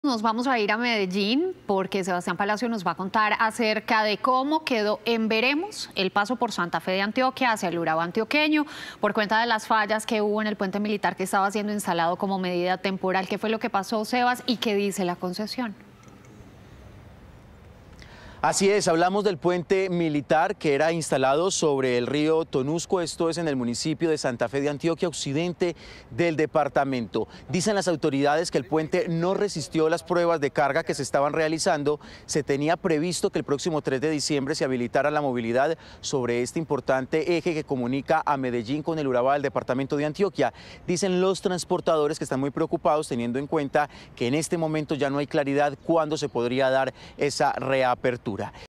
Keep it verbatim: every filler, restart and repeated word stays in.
Nos vamos a ir a Medellín porque Sebastián Palacio nos va a contar acerca de cómo quedó en veremos el paso por Santa Fe de Antioquia hacia el Urabá antioqueño por cuenta de las fallas que hubo en el puente militar que estaba siendo instalado como medida temporal. ¿Qué fue lo que pasó, Sebas, y qué dice la concesión? Así es, hablamos del puente militar que era instalado sobre el río Tonusco, esto es en el municipio de Santa Fe de Antioquia, occidente del departamento. Dicen las autoridades que el puente no resistió las pruebas de carga que se estaban realizando. Se tenía previsto que el próximo tres de diciembre se habilitara la movilidad sobre este importante eje que comunica a Medellín con el Urabá del departamento de Antioquia. Dicen los transportadores que están muy preocupados teniendo en cuenta que en este momento ya no hay claridad cuándo se podría dar esa reapertura.